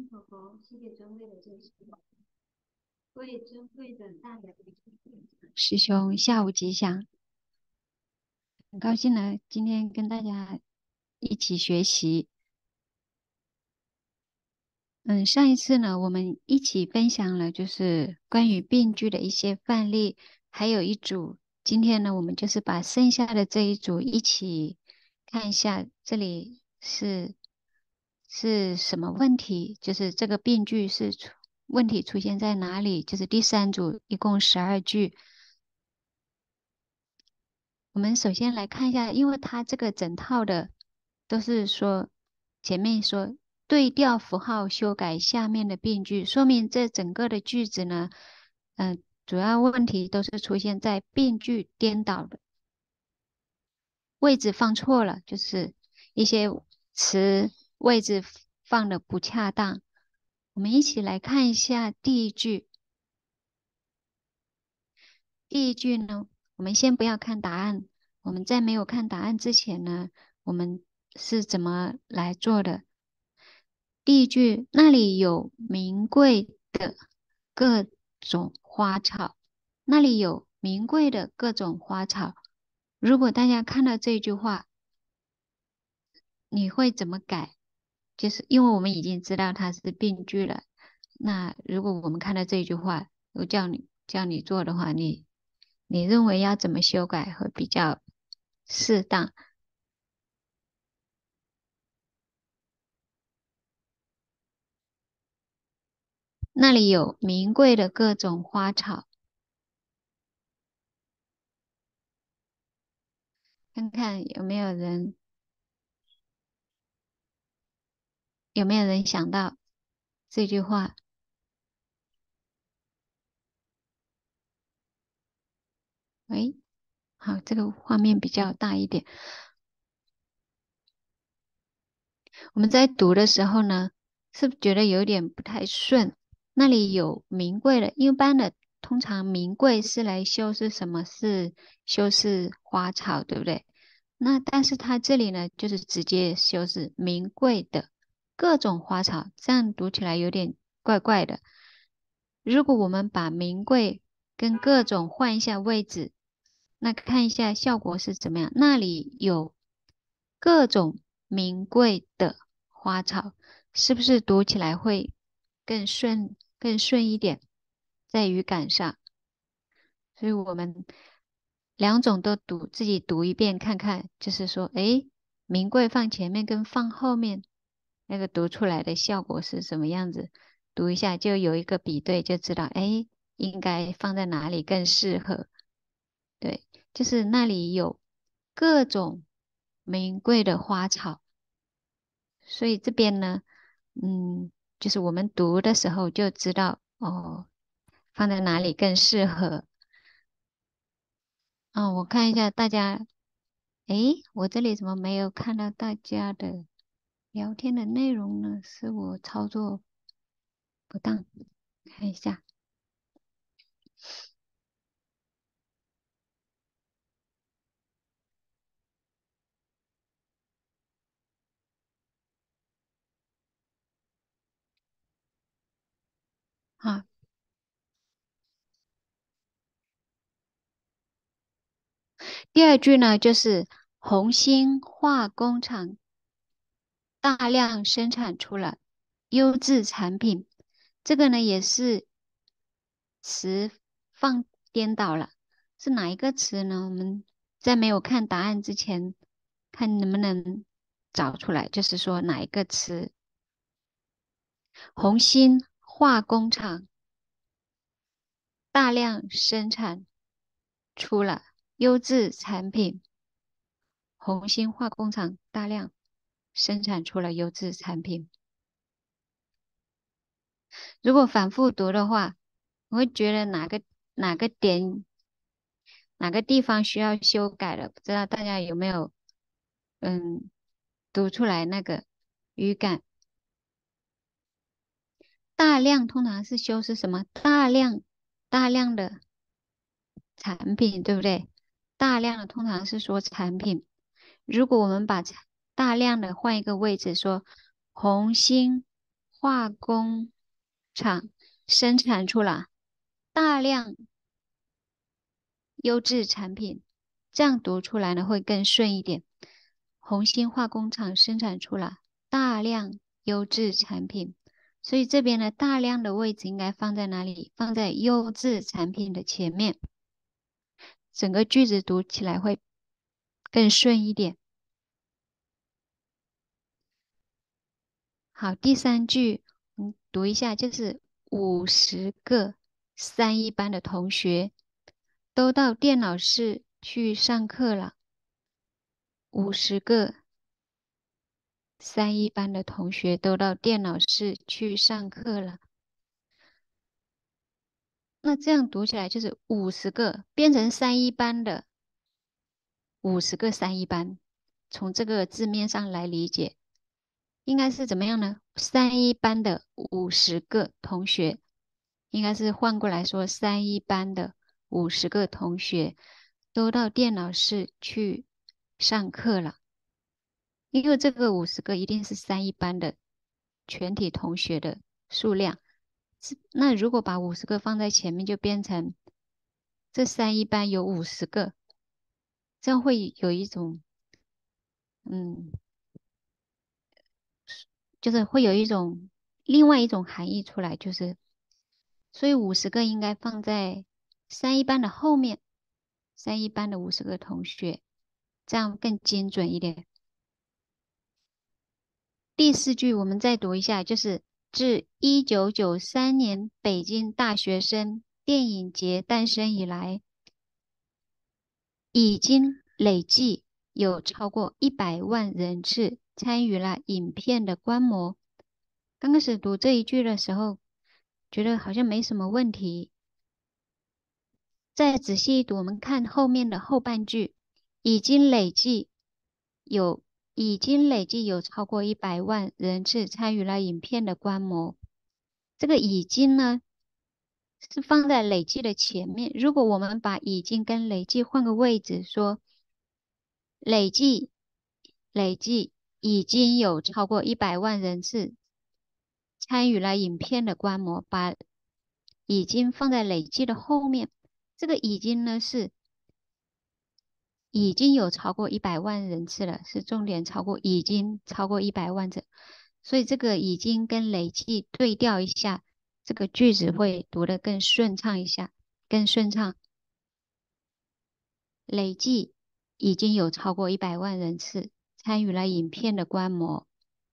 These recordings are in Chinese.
宝宝系列专柜的这是各位珍贵的大人师兄，下午吉祥！很高兴呢，今天跟大家一起学习。上一次呢，我们一起分享了就是关于病句的一些范例，还有一组。今天呢，我们就是把剩下的这一组一起看一下，这里是什么问题？就是这个病句问题出现在哪里？就是第三组，一共12句。我们首先来看一下，因为它这个整套的都是说前面说对调符号修改下面的病句，说明这整个的句子呢，主要问题都是出现在病句颠倒的位置放错了，就是一些词位置放的不恰当。我们一起来看一下第一句。第一句呢，我们先不要看答案。我们在没有看答案之前呢，我们是怎么来做的？第一句，那里有名贵的各种花草，那里有名贵的各种花草。如果大家看到这句话，你会怎么改？就是因为我们已经知道它是病句了。那如果我们看到这句话，我叫你做的话，你认为要怎么修改会比较适当？那里有名贵的各种花草，看看有没有人想到这句话？喂，好，这个画面比较大一点。我们在读的时候呢，是不是觉得有点不太顺？那里有名贵的，一般的通常名贵是来修饰什么？是修饰花草，对不对？那但是它这里呢，就是直接修饰名贵的各种花草，这样读起来有点怪怪的。如果我们把名贵跟各种换一下位置，那看一下效果是怎么样？那里有各种名贵的花草，是不是读起来会更顺一点，在语感上？所以我们两种都读，自己读一遍看看，就是说，诶，名贵放前面跟放后面，那个读出来的效果是什么样子？读一下就有一个比对，就知道，诶，应该放在哪里更适合。对，就是那里有各种名贵的花草，所以这边呢，就是我们读的时候就知道哦，放在哪里更适合。我看一下大家，诶，我这里怎么没有看到大家的聊天的内容呢？是我操作不当，看一下。好，第二句呢，就是红星化工厂大量生产出了优质产品。这个呢也是词放颠倒了，是哪一个词呢？我们在没有看答案之前，看能不能找出来，就是说哪一个词？红星化工厂大量生产出了优质产品。红星化工厂大量生产出了优质产品。如果反复读的话，我会觉得哪个点哪个地方需要修改了，不知道大家有没有嗯读出来那个语感？大量通常是修饰什么？大量的产品，对不对？大量的通常是说产品。如果我们把大量的换一个位置，说红星化工厂生产出了大量优质产品，这样读出来呢会更顺一点。红星化工厂生产出了大量优质产品，所以这边呢大量的位置应该放在哪里？放在优质产品的前面，整个句子读起来会更顺一点。好，第三句，读一下，就是50个3一班的同学都到电脑室去上课了。50个3一班的同学都到电脑室去上课了。那这样读起来就是50个变成3一班的50个3一班，从这个字面上来理解，应该是怎么样呢？3一班的50个同学，应该是换过来说，3一班的50个同学都到电脑室去上课了。因为这个50个一定是3一班的全体同学的数量。那如果把50个放在前面，就变成这3一班有50个，这样会有一种，嗯，就是会有一种另外一种含义出来，就是所以50个应该放在3一班的后面，3一班的50个同学，这样更精准一点。第4句我们再读一下，就是自1993年北京大学生电影节诞生以来，已经累计有超过100万人次参与了影片的观摩。刚开始读这一句的时候，觉得好像没什么问题。再仔细一读，我们看后面的后半句，已经累计有超过100万人次参与了影片的观摩。这个已经呢是放在累计的前面。如果我们把已经跟累计换个位置，说累计已经有超过100万人次参与了影片的观摩，把已经放在累计的后面。这个已经呢是已经有超过100万人次了，是重点，已经超过100万者，所以这个已经跟累计对调一下，这个句子会读得更顺畅一下，更顺畅。累计已经有超过100万人次参与了影片的观摩。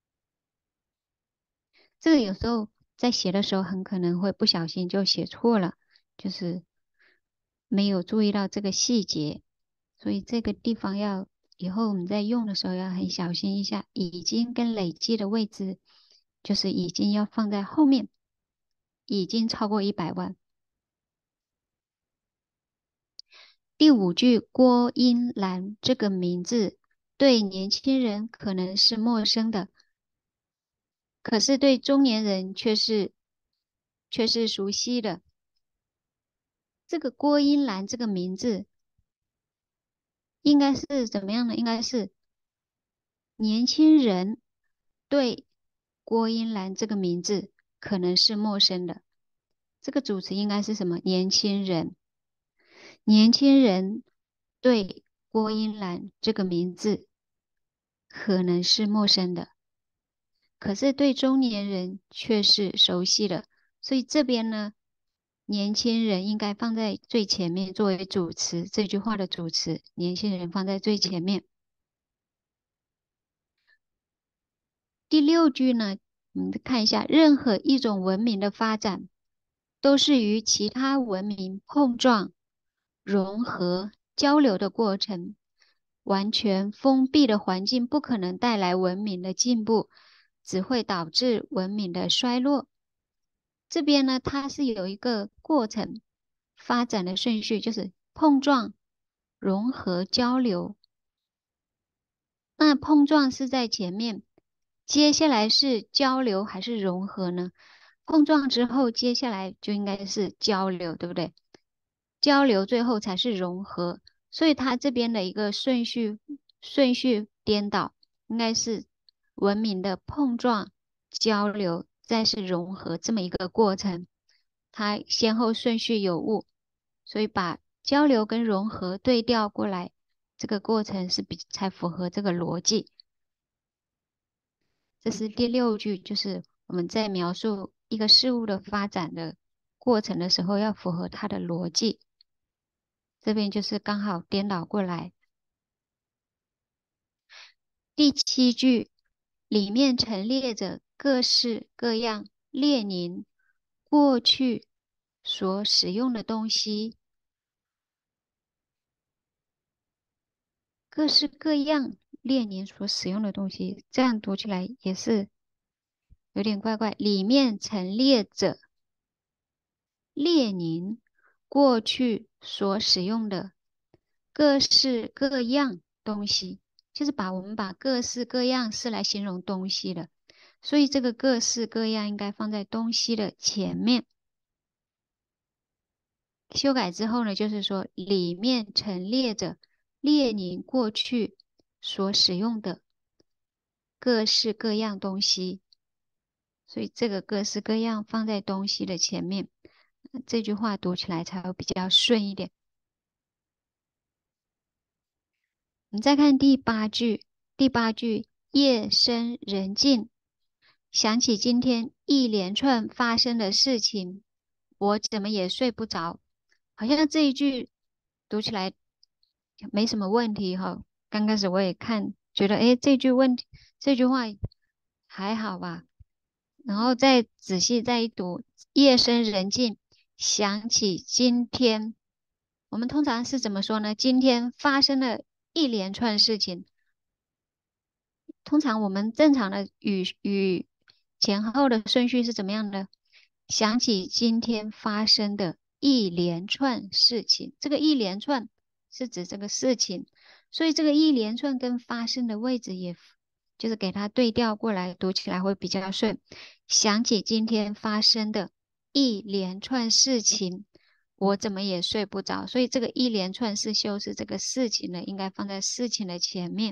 这个有时候在写的时候很可能会不小心就写错了，就是没有注意到这个细节，所以这个地方以后我们在用的时候要很小心一下。已经跟累计的位置就是已经要放在后面，已经超过100万。第5句，郭英兰这个名字对年轻人可能是陌生的，可是对中年人却是熟悉的。这个郭英兰这个名字应该是怎么样呢？应该是年轻人对郭英兰这个名字可能是陌生的。这个主词应该是什么？年轻人，年轻人对郭英兰这个名字可能是陌生的，可是对中年人却是熟悉的。所以这边呢，年轻人应该放在最前面作为主词，这句话的主词，年轻人放在最前面。第6句呢，我们看一下，任何一种文明的发展都是与其他文明碰撞、融合、交流的过程。完全封闭的环境不可能带来文明的进步，只会导致文明的衰落。这边呢，它是有一个过程发展的顺序，就是碰撞、融合、交流。那碰撞是在前面，接下来是交流还是融合呢？碰撞之后，接下来就应该是交流，对不对？交流最后才是融合，所以它这边的一个顺序颠倒，应该是文明的碰撞、交流再是融合这么一个过程，它先后顺序有误，所以把交流跟融合对调过来，这个过程才符合这个逻辑。这是第六句，就是我们在描述一个事物的发展的过程的时候，要符合它的逻辑。这边就是刚好颠倒过来。第七句里面陈列着各式各样列宁过去所使用的东西，各式各样列宁所使用的东西，这样读起来也是有点怪怪。里面陈列着列宁过去所使用的各式各样东西，就是我们把各式各样是来形容东西的，所以这个各式各样应该放在东西的前面。修改之后呢，就是说里面陈列着列宁过去所使用的各式各样东西，所以这个各式各样放在东西的前面，这句话读起来才会比较顺一点。我们再看第八句，第八句夜深人静，想起今天一连串发生的事情，我怎么也睡不着。好像这一句读起来没什么问题哈。刚开始我也看，觉得诶，这句话还好吧。然后再仔细再一读，夜深人静，想起今天，我们通常是怎么说呢？今天发生了一连串事情，通常我们正常的语前后的顺序是怎么样的？想起今天发生的一连串事情，这个一连串是指这个事情，所以这个一连串跟发生的位置就是给它对调过来，读起来会比较顺。想起今天发生的一连串事情，我怎么也睡不着，所以这个一连串是修饰这个事情的，应该放在事情的前面。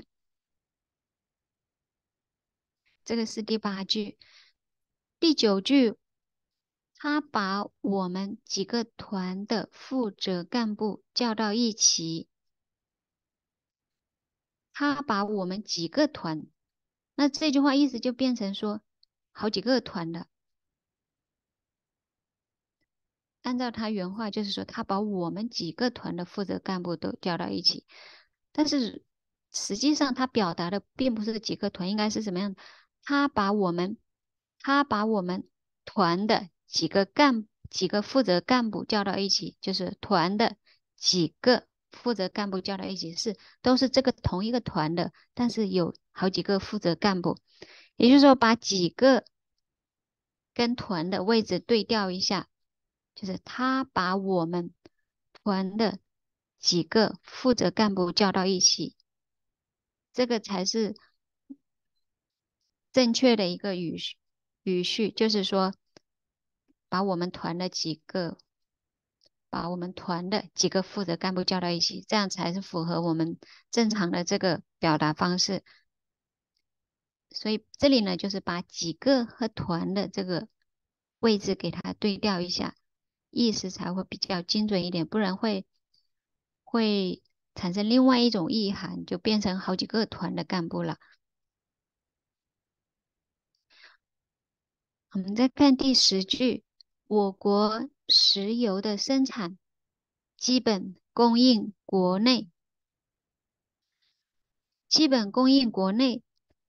这个是第八句。第九句，他把我们几个团的负责干部叫到一起，他把我们几个团，那这句话意思就变成说好几个团的。按照他原话就是说，他把我们几个团的负责干部都叫到一起，但是实际上他表达的并不是几个团，应该是什么样的？他把我们，他把我们团的几个负责干部叫到一起，就是团的几个负责干部叫到一起，都是这个同一个团的，但是有好几个负责干部，也就是说把几个跟团的位置对调一下。就是他把我们团的几个负责干部叫到一起，这个才是正确的一个语序，就是说把我们团的几个负责干部叫到一起，这样才是符合我们正常的这个表达方式。所以这里呢，就是把几个和团的这个位置给它对调一下，意思才会比较精准一点，不然会产生另外一种意涵，就变成好几个团的干部了。我们再看第十句，我国石油的生产基本供应国内，基本供应国内。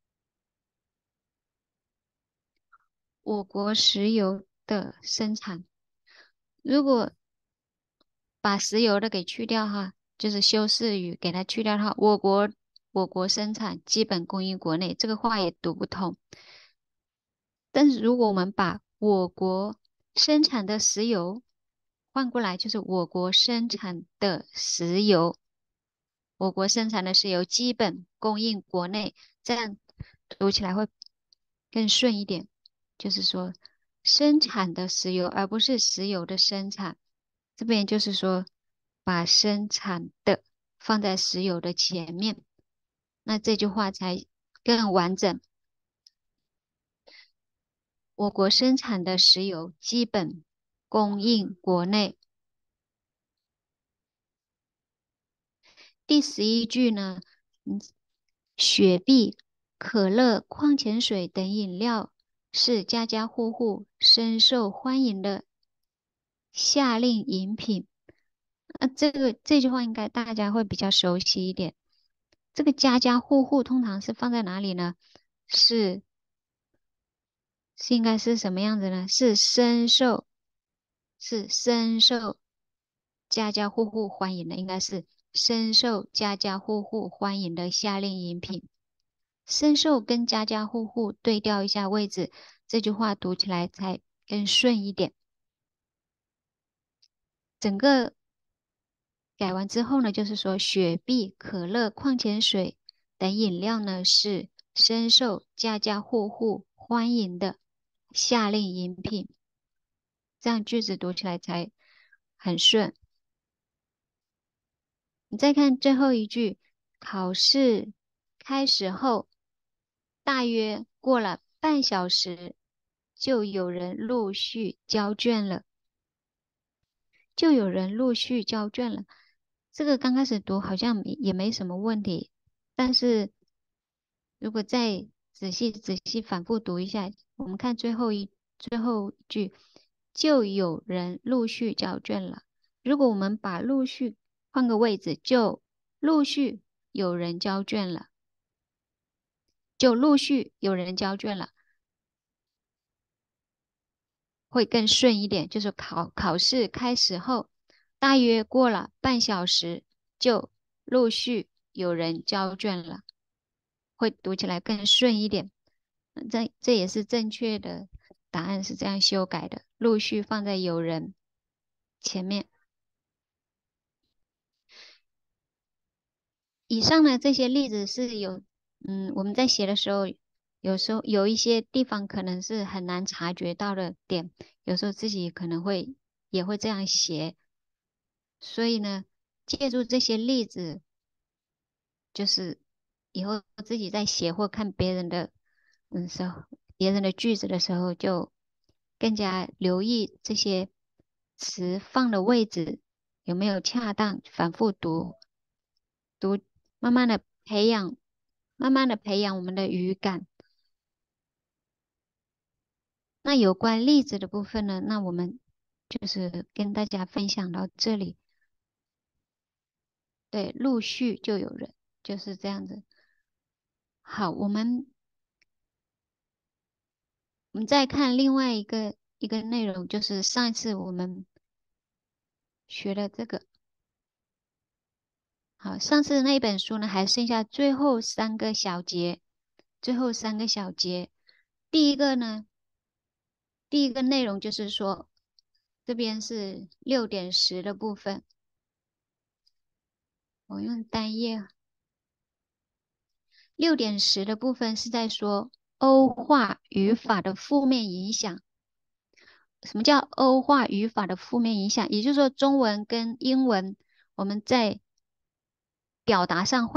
我国石油的生产，如果把石油的给去掉哈，就是修饰语给它去掉的话，我国生产基本供应国内，这个话也读不通。但是如果我们把我国生产的石油换过来，就是我国生产的石油，我国生产的石油基本供应国内，这样读起来会更顺一点。就是说生产的石油，而不是石油的生产。这边就是说把生产的放在石油的前面，那这句话才更完整。 我国生产的石油基本供应国内。第11句呢，嗯，雪碧、可乐、矿泉水等饮料是家家户户深受欢迎的夏令饮品。这句话应该大家会比较熟悉一点。这个家家户户通常是放在哪里呢？是应该是什么样子呢？是深受家家户户欢迎的，应该是深受家家户户欢迎的夏令饮品。深受跟家家户户对调一下位置，这句话读起来才更顺一点。整个改完之后呢，就是说雪碧、可乐、矿泉水等饮料呢是深受家家户户欢迎的夏令饮品，这样句子读起来才很顺。你再看最后一句，考试开始后，大约过了半小时，就有人陆续交卷了。就有人陆续交卷了。这个刚开始读好像也没什么问题，但是如果再仔细反复读一下，我们看最后一句，就有人陆续交卷了。如果我们把陆续换个位置，就陆续有人交卷了，就陆续有人交卷了。会更顺一点，就是考试开始后，大约过了半小时，就陆续有人交卷了，会读起来更顺一点。这也是正确的答案，是这样修改的，陆续放在有人前面。以上的这些例子是有，我们在写的时候，有时候有一些地方可能是很难察觉到的点，有时候自己可能也会这样写。所以呢，借助这些例子，就是以后自己在写或看别人的句子的时候，就更加留意这些词放的位置有没有恰当，反复读，慢慢的培养，慢慢的培养我们的语感。那有关例子的部分呢，那我们就是跟大家分享到这里。对，陆续就有人，就是这样子。好，我们再看另外一个内容，就是上一次我们学的这个。好，上次那本书呢，还剩下最后三个小节。最后三个小节，第一个呢，第一个内容就是说，这边是6.10的部分，我用单页。6.10的部分是在说欧化语法的负面影响。什么叫欧化语法的负面影响？也就是说，中文跟英文我们在表达上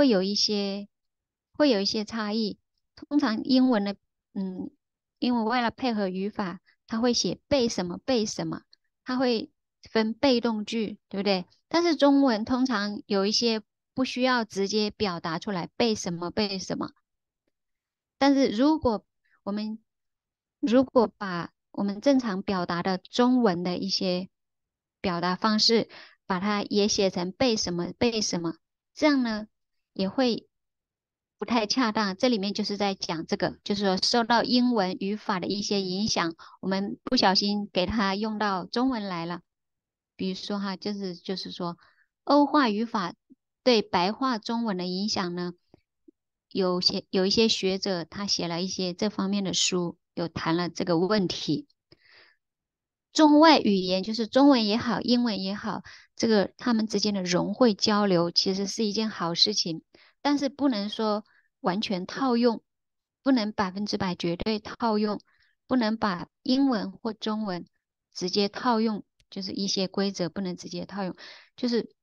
会有一些差异。通常英文的，英文为了配合语法，它会写背什么背什么，它会分被动句，对不对？但是中文通常有一些不需要直接表达出来背什么背什么。但是我们如果把我们正常表达的中文的一些表达方式，把它也写成背什么背什么，这样呢也会不太恰当。这里面就是在讲这个，就是说受到英文语法的一些影响，我们不小心给它用到中文来了。比如说哈，就是说欧化语法对白话中文的影响呢。有一些学者他写了一些这方面的书，有谈了这个问题。中外语言就是中文也好，英文也好，这个他们之间的融会交流其实是一件好事情，但是不能说完全套用，不能100%绝对套用，不能把英文或中文直接套用，就是一些规则不能直接套用，就是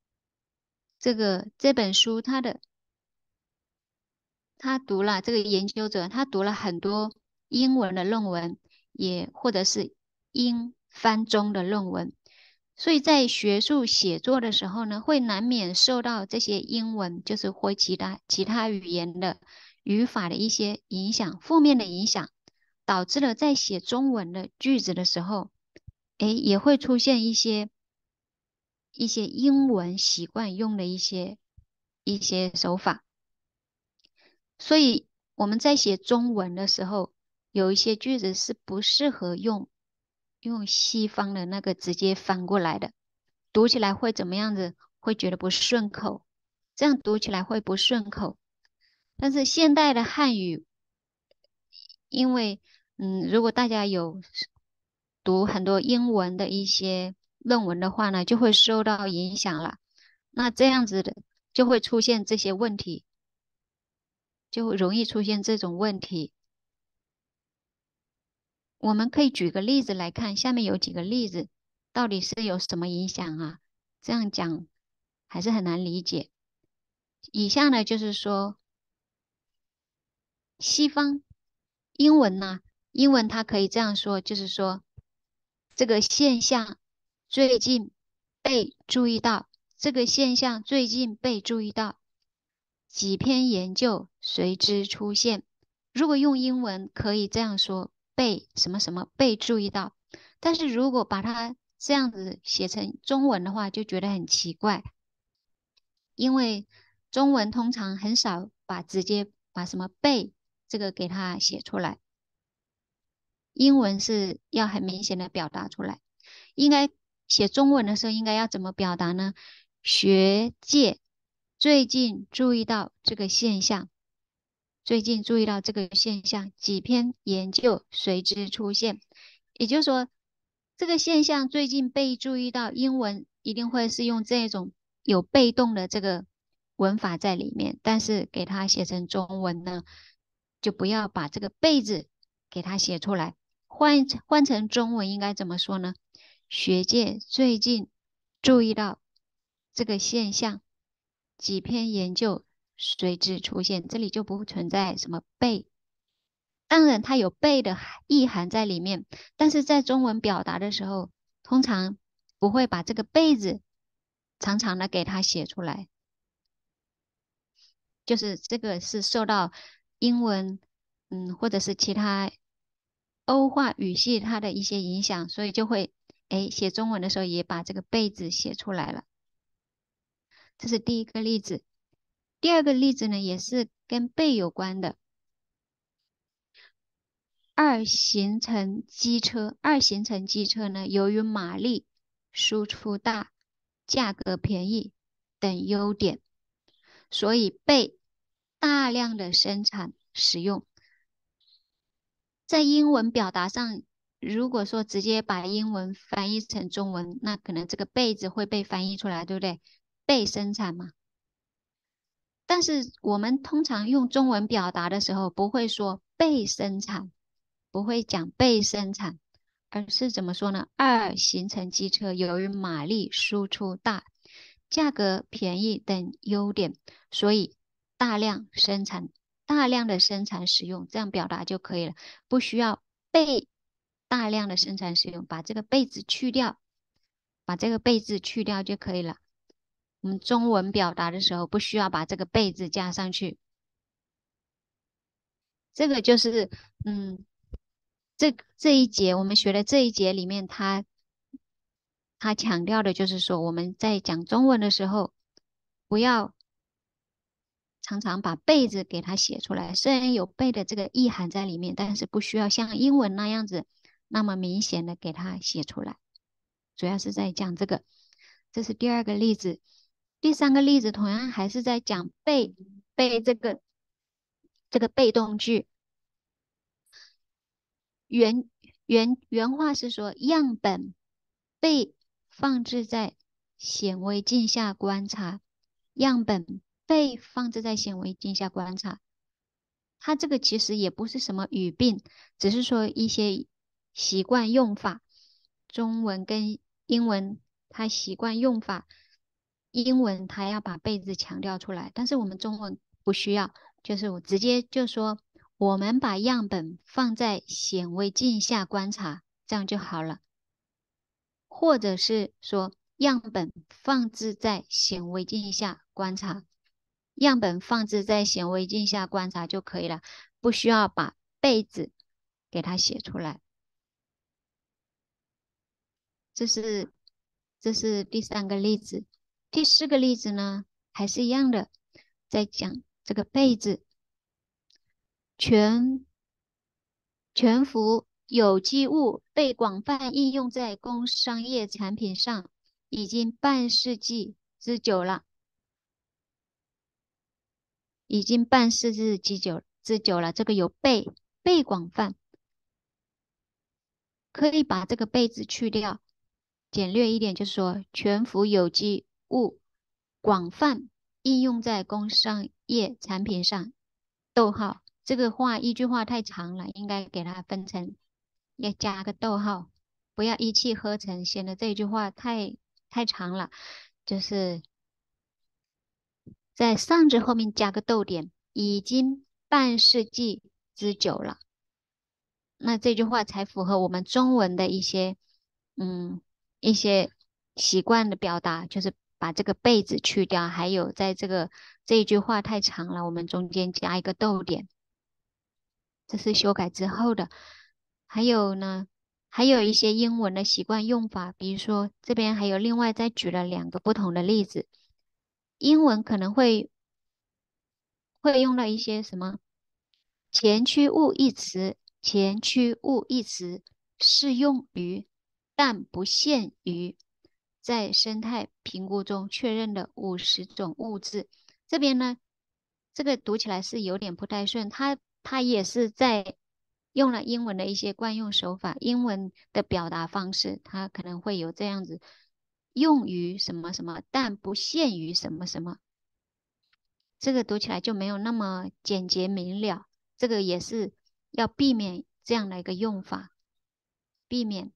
这本书他读了这个研究者，他读了很多英文的论文， 也或者是英翻中的论文。所以在学术写作的时候呢，会难免受到这些英文，就是或其他语言的语法的一些影响，负面的影响，导致了在写中文的句子的时候，也会出现一些英文习惯用的一些手法。所以我们在写中文的时候，有一些句子是不适合用西方的那个直接翻过来的，读起来会怎么样子？会觉得不顺口，这样读起来会不顺口。但是现代的汉语，因为如果大家有读很多英文的一些论文的话呢，就会受到影响了。那这样子的就会出现这些问题，就会容易出现这种问题。我们可以举个例子来看，下面有几个例子，到底是有什么影响啊？这样讲还是很难理解。以下呢，就是说西方英文呢，英文它可以这样说，就是说这个现象最近被注意到，这个现象最近被注意到，几篇研究随之出现。如果用英文可以这样说，被什么什么被注意到，但是如果把它这样子写成中文的话，就觉得很奇怪，因为中文通常很少直接把什么被这个给它写出来，英文是要很明显的表达出来。应该写中文的时候应该要怎么表达呢？学界最近注意到这个现象，最近注意到这个现象，几篇研究随之出现。也就是说，这个现象最近被注意到，英文一定会是用这种有被动的这个文法在里面，但是给它写成中文呢，就不要把这个被字给它写出来，换成中文应该怎么说呢？学界最近注意到这个现象，几篇研究随之出现，这里就不存在什么被。当然，它有被的意涵在里面，但是在中文表达的时候，通常不会把这个被字长长的给它写出来，就是这个是受到英文，或者是其他欧化语系它的一些影响，所以就会，写中文的时候也把这个被字写出来了。这是第一个例子。第二个例子呢，也是跟被有关的。二行程机车呢，由于马力、输出大、价格便宜等优点，所以被大量的生产使用。在英文表达上，如果说直接把英文翻译成中文，那可能这个被字会被翻译出来，对不对？被生产嘛。但是我们通常用中文表达的时候，不会说被生产，不会讲被生产，而是怎么说呢？二行程机车由于马力输出大、价格便宜等优点，所以大量生产、大量的生产使用，这样表达就可以了，不需要被大量的生产使用，把这个被字去掉，把这个被字去掉就可以了。我们中文表达的时候不需要把这个被字加上去。这个就是嗯，这一节我们学的这一节里面，他强调的就是说，我们在讲中文的时候，不要常常把被字给它写出来。虽然有被的这个意涵在里面，但是不需要像英文那样子那么明显的给它写出来。主要是在讲这个，这是第二个例子。第三个例子同样还是在讲被这个被动句。原话是说，样本被放置在显微镜下观察，样本被放置在显微镜下观察。它这个其实也不是什么语病，只是说一些习惯用法。中文跟英文它习惯用法，英文它要把被字强调出来，但是我们中文不需要，就是我直接就说我们把样本放在显微镜下观察，这样就好了。或者是说，样本放置在显微镜下观察，样本放置在显微镜下观察就可以了，不需要把被子给它写出来。这是第三个例子。第四个例子呢，还是一样的，在讲这个被子。全全幅有机物被广泛应用在工商业产品上，已经半世纪之久了，已经半世纪之久了。这个有被广泛，可以把这个被字去掉，简略一点，就是说全幅有机物广泛应用在工商业产品上。逗号，这个话一句话太长了，应该给它分成，要加个逗号，不要一气呵成，显得这句话太长了。就是在上字后面加个逗点，已经半世纪之久了。那这句话才符合我们中文的嗯一些习惯的表达，就是把这个被子去掉，还有在这一句话太长了，我们中间加一个逗点，这是修改之后的。还有呢，还有一些英文的习惯用法，比如说这边还有另外再举了两个不同的例子，英文可能会用到一些什么前驱物一词，前驱物一词适用于，但不限于在生态评估中确认的50种物质。这边呢，这个读起来是有点不太顺，它也是在用了英文的一些惯用手法，英文的表达方式，它可能会有这样子，用于什么什么，但不限于什么什么。这个读起来就没有那么简洁明了，这个也是要避免这样的一个用法，避免。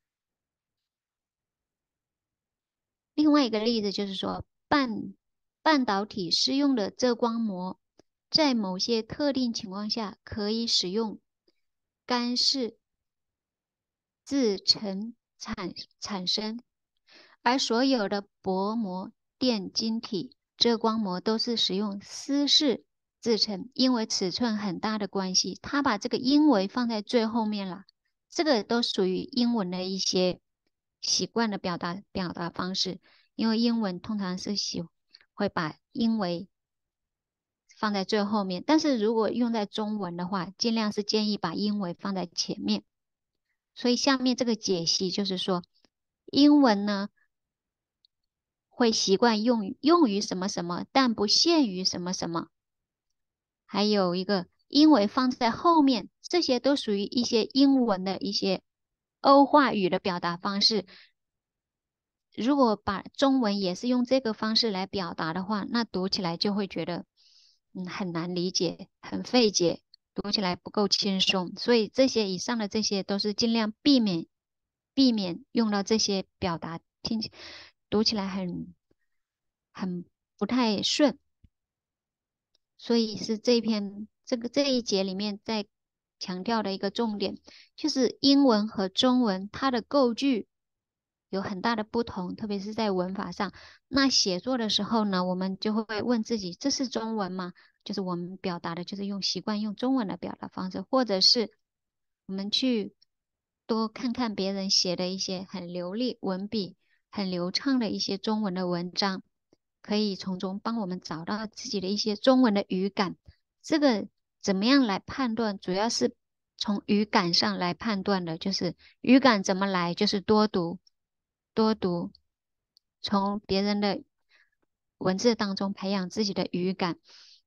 另外一个例子就是说，半导体适用的遮光膜，在某些特定情况下可以使用干式制成产生，而所有的薄膜电晶体遮光膜都是使用丝式制成，因为尺寸很大的关系，它把这个因为放在最后面了。这个都属于英文的一些习惯的表达方式，因为英文通常是会把因为放在最后面，但是如果用在中文的话，尽量是建议把因为放在前面。所以下面这个解析就是说，英文呢会习惯用于什么什么，但不限于什么什么。还有一个因为放在后面，这些都属于一些英文的一些欧化语的表达方式。如果把中文也是用这个方式来表达的话，那读起来就会觉得很难理解，很费解，读起来不够轻松。所以这些以上的这些都是尽量避免用到这些表达，读起来很不太顺。所以是这一节里面在强调的一个重点，就是英文和中文它的构句有很大的不同，特别是在文法上。那写作的时候呢，我们就会问自己：这是中文吗？就是我们表达的，就是习惯用中文的表达方式，或者是我们去多看看别人写的一些很流利、文笔很流畅的一些中文的文章。可以从中帮我们找到自己的一些中文的语感。这个怎么样来判断？主要是从语感上来判断的，就是语感怎么来，就是多读，多读，从别人的文字当中培养自己的语感。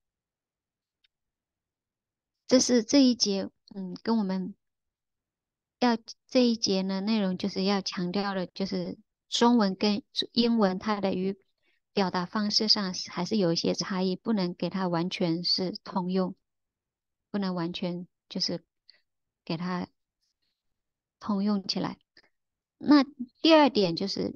这是这一节，跟我们要这一节呢内容就是要强调的，就是中文跟英文它的表达方式上还是有一些差异，不能给它完全是通用，不能完全就是给它通用起来。那第二点就是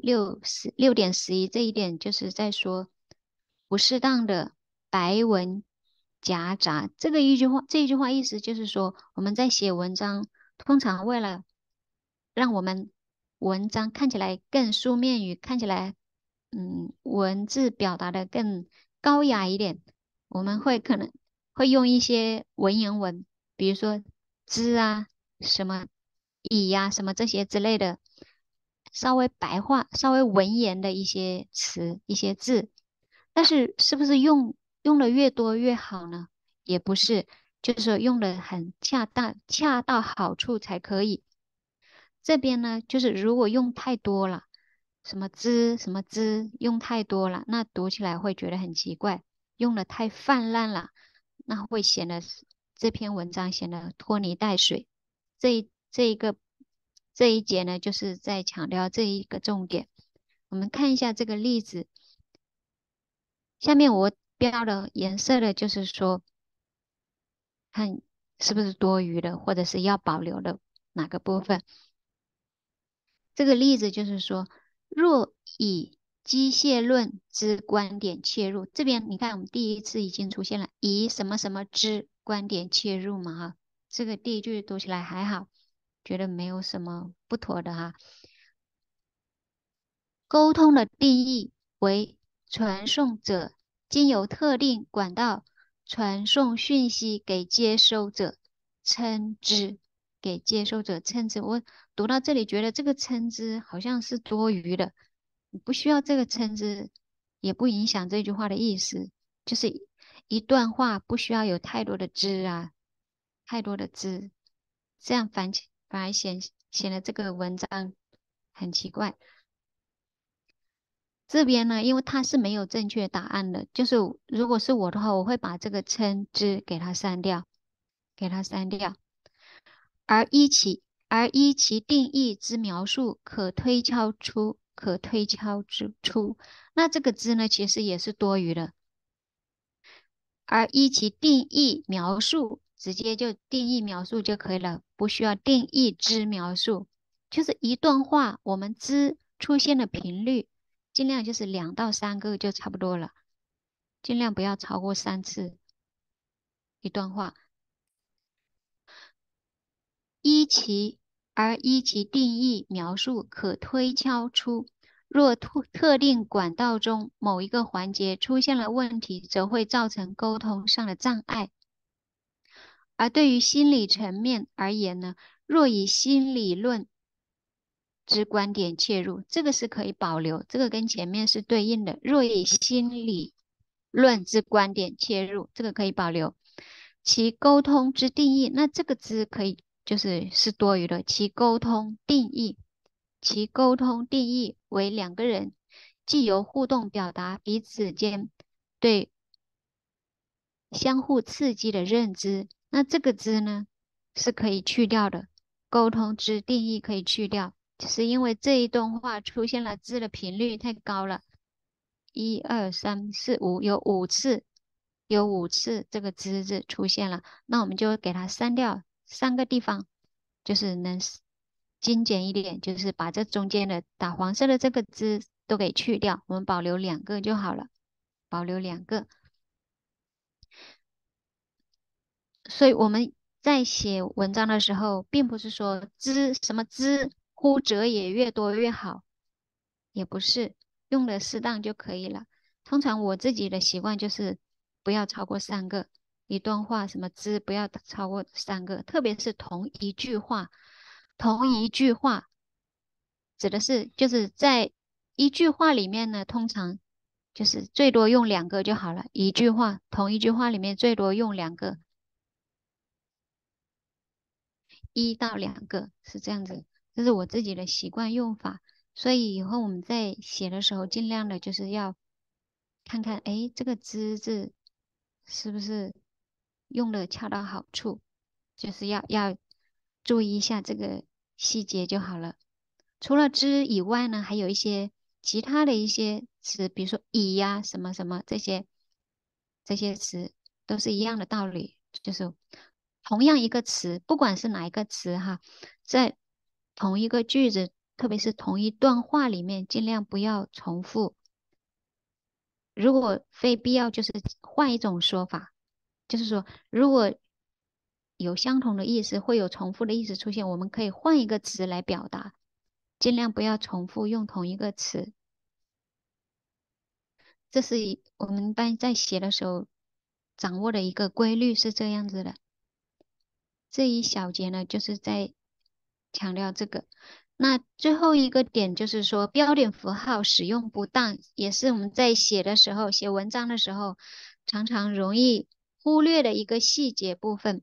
6.11这一点，就是在说不适当的白文夹杂。这一句话意思就是说，我们在写文章，通常为了让我们文章看起来更书面语，看起来文字表达的更高雅一点，我们可能会用一些文言文，比如说之啊、什么乙呀、什么这些之类的，稍微白话、稍微文言的一些词、一些字。但是是不是用的越多越好呢？也不是，就是说用的很恰当、恰到好处才可以。这边呢，就是如果用太多了，什么之用太多了，那读起来会觉得很奇怪；用的太泛滥了，那会显得这篇文章显得拖泥带水。这一个这一节呢，就是在强调这一个重点。我们看一下这个例子，下面我标的颜色的，就是说看是不是多余的，或者是要保留的哪个部分。这个例子就是说，若以机械论之观点切入，这边你看我们第一次已经出现了以什么什么之观点切入嘛哈，这个第一句读起来还好，觉得没有什么不妥的哈。沟通的定义为传送者经由特定管道传送讯息给接收者，称之。给接收者称之。我读到这里，觉得这个称之好像是多余的，不需要这个称之，也不影响这句话的意思。就是一段话不需要有太多的之啊，太多的之，这样反而显得这个文章很奇怪。这边呢，因为它是没有正确答案的，就是如果是我的话，我会把这个称之给它删掉，给它删掉。而依其定义之描述，可推敲出。那这个之呢，其实也是多余的。而依其定义描述，直接就定义描述就可以了，不需要定义之描述。就是一段话，我们之出现的频率，尽量就是2到3个就差不多了，尽量不要超过3次一段话。依其依其定义描述，可推敲出，若特定管道中某一个环节出现了问题，则会造成沟通上的障碍。而对于心理层面而言呢，若以心理论之观点切入，这个是可以保留，这个跟前面是对应的。若以心理论之观点切入，这个可以保留。其沟通之定义，那这个字可以是多余的。其沟通定义，其沟通定义为两个人既由互动表达彼此间对相互刺激的认知，那这个字呢是可以去掉的。沟通之定义可以去掉，是因为这一段话出现了字的频率太高了，1、2、3、4、5，有五次这个之字出现了，那我们就给它删掉3个地方，就是能精简一点，就是把这中间的打黄色的这个字都给去掉，我们保留2个就好了，保留2个。所以我们在写文章的时候，并不是说什么之乎者也越多越好，也不是用的适当就可以了。通常我自己的习惯就是不要超过3个，一段话什么之不要超过3个，特别是同一句话，同一句话指的是就是在一句话里面呢，通常就是最多用2个就好了。一句话，同一句话里面最多用2个。1到2个是这样子，这是我自己的习惯用法。所以以后我们在写的时候，尽量的就是要看看，哎，这个之字是不是用的恰到好处，就是要注意一下这个细节就好了。除了之以外呢，还有一些其他的一些词，比如说以呀、什么什么这些词都是一样的道理，就是同样一个词，不管是哪一个词哈，在同一个句子，特别是同一段话里面，尽量不要重复。如果非必要，就是换一种说法， 就是说，如果有相同的意思，会有重复的意思出现，我们可以换一个词来表达，尽量不要重复用同一个词。这是我们一般在写的时候掌握的一个规律，是这样子的。这一小节呢，就是在强调这个。那最后一个点就是说，标点符号使用不当，也是我们在写的时候、写文章的时候，常常容易忽略的一个细节部分。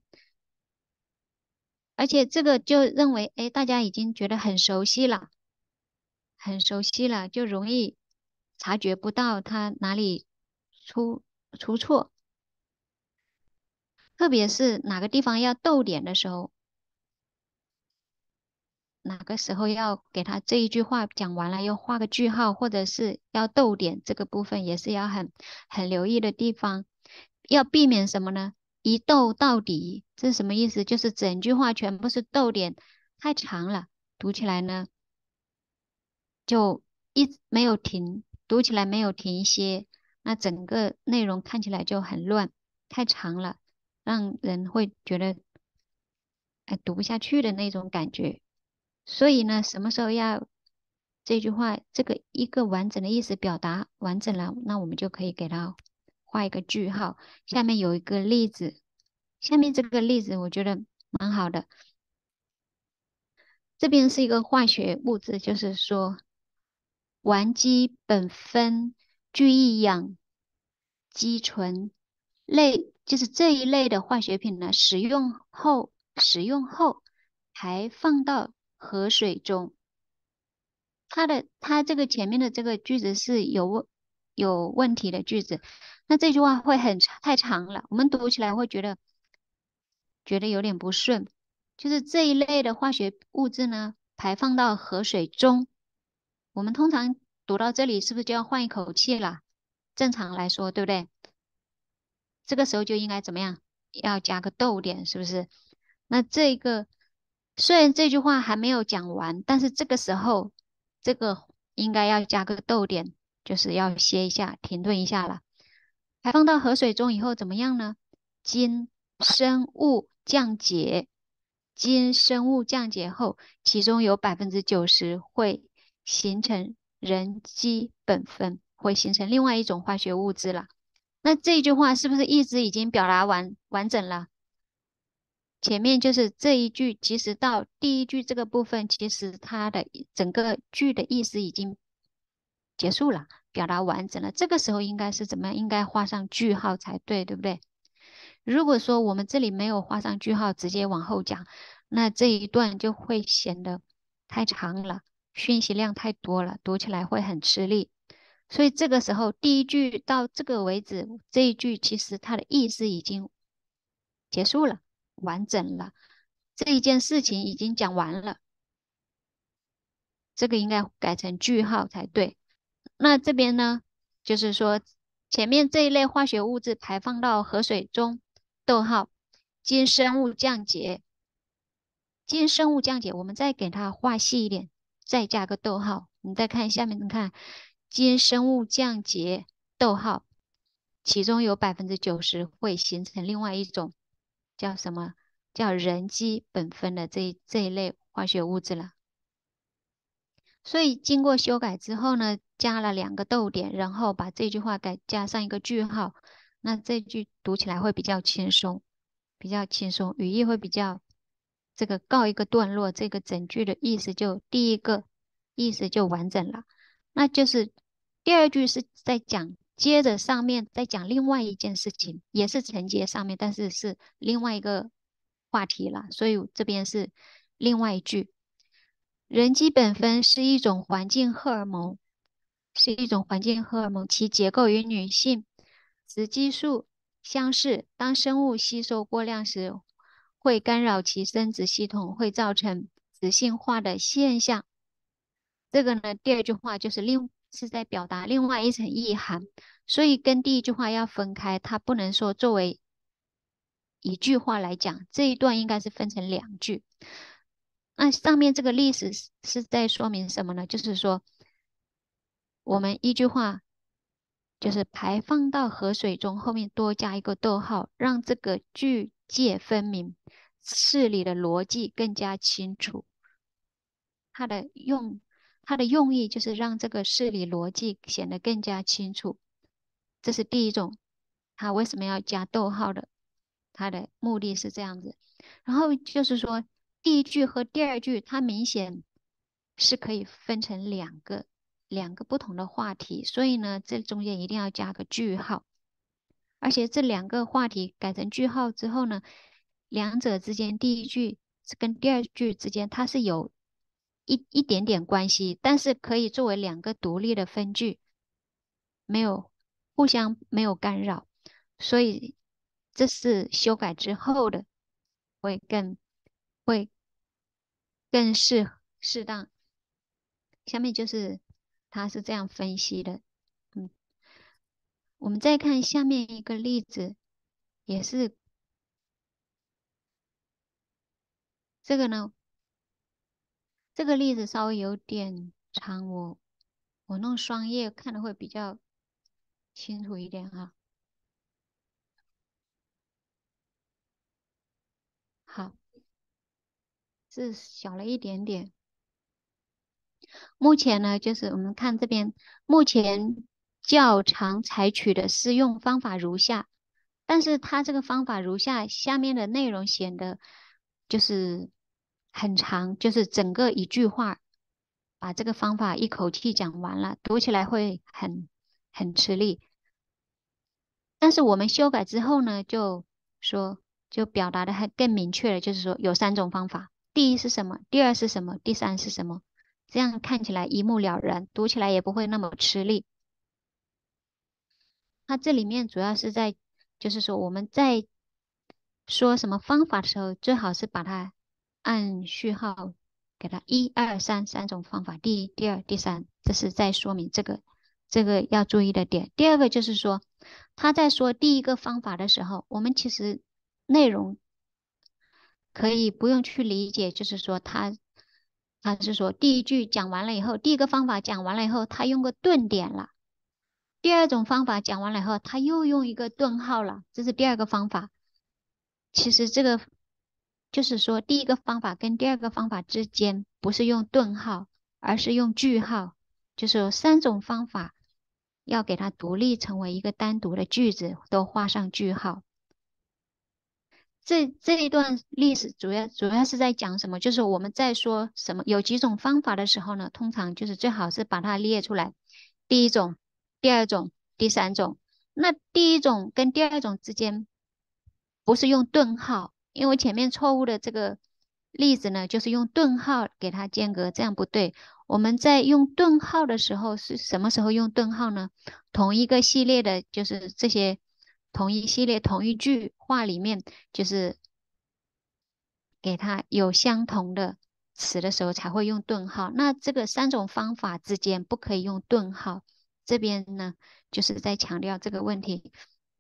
而且这个就认为，哎，大家已经觉得很熟悉了，很熟悉了，就容易察觉不到它哪里出出错，特别是哪个地方要逗点的时候。哪个时候要给他这一句话讲完了，要画个句号，或者是要逗点，这个部分也是要很留意的地方。要避免什么呢？一逗到底，这是什么意思？就是整句话全部是逗点，太长了，读起来呢就一直没有停，读起来没有停歇，那整个内容看起来就很乱，太长了，让人会觉得读不下去的那种感觉。所以呢，什么时候要这句话这个一个完整的意思表达完整了，那我们就可以给它画一个句号。下面有一个例子，下面这个例子我觉得蛮好的。这边是一个化学物质，就是说烷基苯酚聚乙氧基醇类，就是这一类的化学品呢，使用后排放到河水中。它这个前面的这个句子是有问题的句子，那这句话会太长了，我们读起来会觉得有点不顺。就是这一类的化学物质呢，排放到河水中，我们通常读到这里是不是就要换一口气了？正常来说，对不对？这个时候就应该怎么样？要加个逗点，是不是？那这个虽然这句话还没有讲完，但是这个时候这个应该要加个逗点，就是要歇一下，停顿一下了。排放到河水中以后怎么样呢？经生物降解，经生物降解后，其中有90%会形成人基苯酚，会形成另外一种化学物质了。那这句话是不是意思已经表达完整了？前面就是这一句，其实到第一句这个部分，其实它的整个句的意思已经结束了，表达完整了。这个时候应该是怎么样？应该画上句号才对，对不对？如果说我们这里没有画上句号，直接往后讲，那这一段就会显得太长了，讯息量太多了，读起来会很吃力。所以这个时候，第一句到这个为止，这一句其实它的意思已经结束了，完整了，这一件事情已经讲完了，这个应该改成句号才对。那这边呢，就是说前面这一类化学物质排放到河水中，逗号，经生物降解，经生物降解，我们再给它画细一点，再加个逗号。你再看下面，你看经生物降解，逗号，其中有90%会形成另外一种叫什么？叫人基苯酚的这一类化学物质了。所以经过修改之后呢，加了2个逗点，然后把这句话加上一个句号，那这句读起来会比较轻松，比较轻松，语义会比较这个告一个段落，这个整句的意思就第一个意思就完整了。那就是第二句是在讲，接着上面再讲另外一件事情，也是承接上面，但是是另外一个话题了，所以这边是另外一句。人基本分是一种环境荷尔蒙，是一种环境荷尔蒙，其结构与女性雌激素相似。当生物吸收过量时，会干扰其生殖系统，会造成雌性化的现象。这个呢，第二句话是在表达另外一层意涵，所以跟第一句话要分开，它不能说作为一句话来讲，这一段应该是分成2句。那上面这个例子是在说明什么呢？就是说，我们一句话就是排放到河水中，后面多加一个逗号，让这个句界分明，事理的逻辑更加清楚。它的用它的用意就是让这个事理逻辑显得更加清楚。这是第一种，它为什么要加逗号的？它的目的是这样子。然后就是说，第一句和第二句，它明显是可以分成两个不同的话题，所以呢，这中间一定要加个句号。而且这两个话题改成句号之后呢，两者之间第一句跟第二句之间它是有一点点关系，但是可以作为两个独立的分句，没有干扰，所以这是修改之后的会更适当。下面就是他是这样分析的，嗯，我们再看下面一个例子，也是这个呢，这个例子稍微有点长，我弄双页看的会比较清楚一点哈。好，字小了一点点。目前呢，就是我们看这边，目前较常采取的适用方法如下，但是它这个方法如下，下面的内容显得就是很长，就是整个一句话把这个方法一口气讲完了，读起来会很吃力。但是我们修改之后呢，说就表达的还更明确了，就是说有三种方法，第一是什么，第二是什么，第三是什么，这样看起来一目了然，读起来也不会那么吃力。它这里面主要是在，就是说我们在说什么方法的时候，最好是把它按序号给它一二三三种方法，第一、第二、第三，这是在说明这个要注意的点。第二个就是说，他在说第一个方法的时候，我们其实内容可以不用去理解，就是说他是说第一句讲完了以后，第一个方法讲完了以后，他用个顿点了。第二种方法讲完了以后，他又用一个顿号了，这是第二个方法。其实这个就是说，第一个方法跟第二个方法之间不是用顿号，而是用句号，就是有三种方法要给它独立成为一个单独的句子，都画上句号。这一段历史主要是在讲什么？就是我们在说什么有几种方法的时候呢，通常就是最好是把它列出来，第一种、第二种、第三种。那第一种跟第二种之间不是用顿号，因为前面错误的这个例子呢，就是用顿号给它间隔，这样不对。我们在用顿号的时候是什么时候用顿号呢？同一个系列的，就是这些同一系列同一句话里面，就是给它有相同的词的时候才会用顿号。那这个三种方法之间不可以用顿号。这边呢，就是在强调这个问题。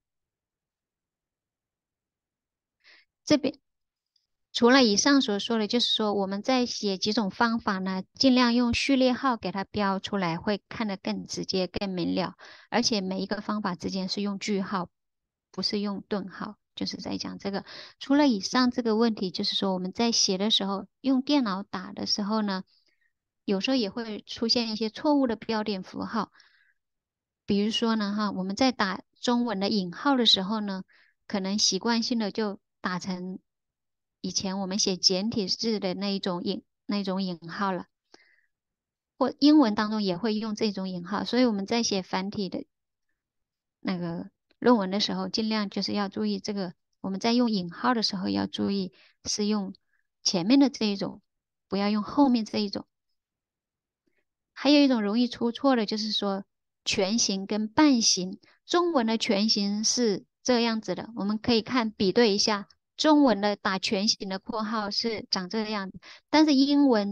这边除了以上所说的，就是说我们在写几种方法呢，尽量用序列号给它标出来，会看得更直接、更明了。而且每一个方法之间是用句号，不是用顿号。就是在讲这个。除了以上这个问题，就是说我们在写的时候，用电脑打的时候呢，有时候也会出现一些错误的标点符号。比如说呢，哈，我们在打中文的引号的时候呢，可能习惯性的就打成以前我们写简体字的那种引号了，或英文当中也会用这种引号，所以我们在写繁体的那个论文的时候，尽量就是要注意这个，我们在用引号的时候要注意是用前面的这一种，不要用后面这一种。还有一种容易出错的，就是说全形跟半形。中文的全形是这样子的，我们可以看比对一下，中文的打全形的括号是长这个样子，但是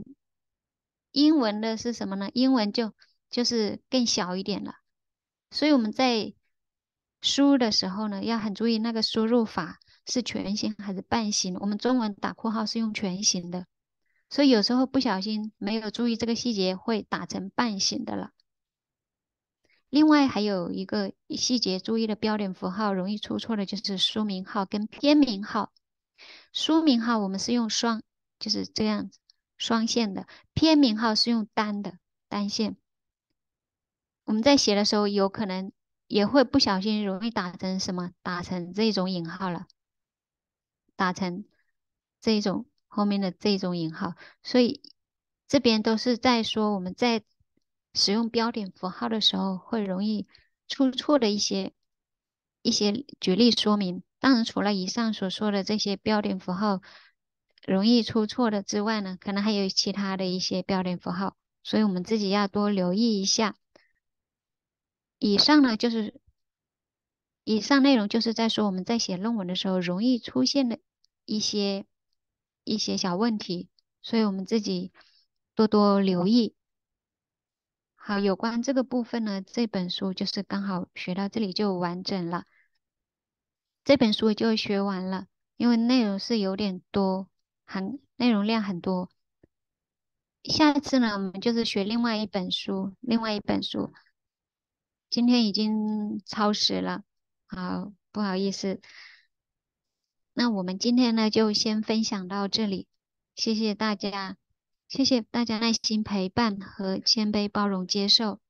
英文的是什么呢？英文就是更小一点了。所以我们在输入的时候呢，要很注意那个输入法是全形还是半形。我们中文打括号是用全形的。所以有时候不小心没有注意这个细节，会打成半形的了。 另外还有一个细节注意的标点符号容易出错的就是书名号跟篇名号。书名号我们是用双，就是这样子双线的；篇名号是用单的单线。我们在写的时候有可能也会不小心容易打成什么，打成这种引号了，打成这一种后面的这种引号。所以这边都是在说我们在使用标点符号的时候会容易出错的一些举例说明。当然，除了以上所说的这些标点符号容易出错的之外呢，可能还有其他的一些标点符号，所以我们自己要多留意一下。以上呢就是以上内容就是在说我们在写论文的时候容易出现的一些一些小问题，所以我们自己多多留意。好，有关这个部分呢，这本书就是刚好学到这里就完整了，这本书就学完了，因为内容是有点多，内容量很多。下一次呢，我们就是学另外一本书，另外一本书。今天已经超时了，好，不好意思。那我们今天呢，就先分享到这里，谢谢大家，谢谢大家耐心陪伴和谦卑包容接受。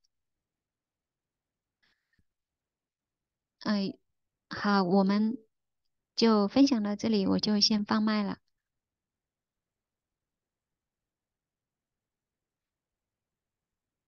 哎，好，我们就分享到这里，我就先放麦了。